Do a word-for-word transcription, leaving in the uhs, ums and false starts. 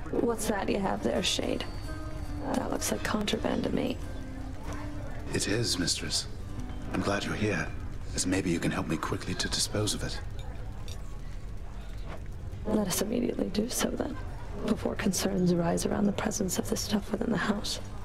What's that you have there, Shade? That looks like contraband to me. It is, mistress. I'm glad you're here, as maybe you can help me quickly to dispose of it. Let us immediately do so, then, before concerns arise around the presence of this stuff within the house.